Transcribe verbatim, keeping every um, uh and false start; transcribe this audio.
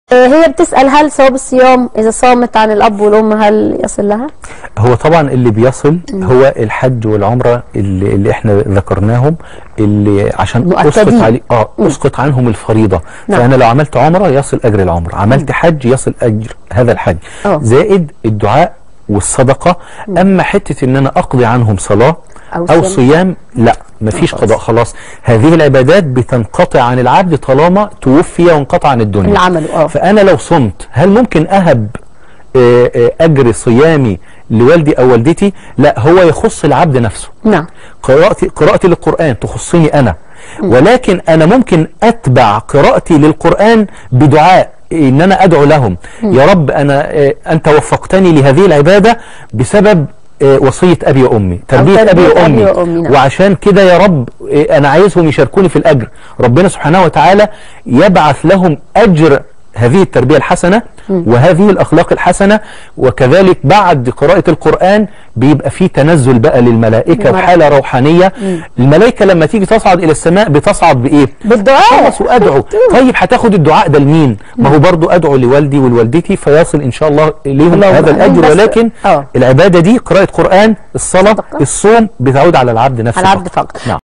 هي بتسأل هل ثواب الصيام إذا صامت عن الأب والأم هل يصل لها؟ هو طبعا اللي بيصل هو الحج والعمرة اللي, اللي احنا ذكرناهم، اللي عشان اسقط علي اه اسقط عنهم الفريضة. نعم. فأنا لو عملت عمرة يصل أجر العمرة، عملت حج يصل أجر هذا الحج. أوه. زائد الدعاء والصدقة. مم. أما حتة إن أنا أقضي عنهم صلاة أو, أو صيام لا، مفيش قضاء خلاص. هذه العبادات بتنقطع عن العبد طالما توفي وانقطع عن الدنيا العمل. اه فأنا لو صمت هل ممكن أهب أجر صيامي لوالدي أو والدتي؟ لا، هو يخص العبد نفسه. نعم. قراءتي قراءتي للقرآن تخصني أنا، ولكن أنا ممكن أتبع قراءتي للقرآن بدعاء، إن أنا أدعو لهم. م. يا رب أنا أنت وفقتني لهذه العبادة بسبب وصية أبي وأمي، تربية أبي وأمي, وأمي. وعشان كده يا رب أنا عايزهم يشاركوني في الأجر. ربنا سبحانه وتعالى يبعث لهم أجر هذه التربية الحسنة وهذه الأخلاق الحسنة. وكذلك بعد قراءة القرآن بيبقى فيه تنزل بقى للملائكة بحالة روحانية. مم. الملائكة لما تيجي تصعد إلى السماء بتصعد بإيه؟ بالدعاء. خلص وأدعو. طيب هتاخد الدعاء ده لمين؟ ما هو برضو أدعو لوالدي ولوالدتي فيصل إن شاء الله ليهم هذا الأجر. ولكن أوه. العبادة دي قراءة قرآن، الصلاة، الصوم بتعود على العبد نفسه، على العبد فقط. نعم.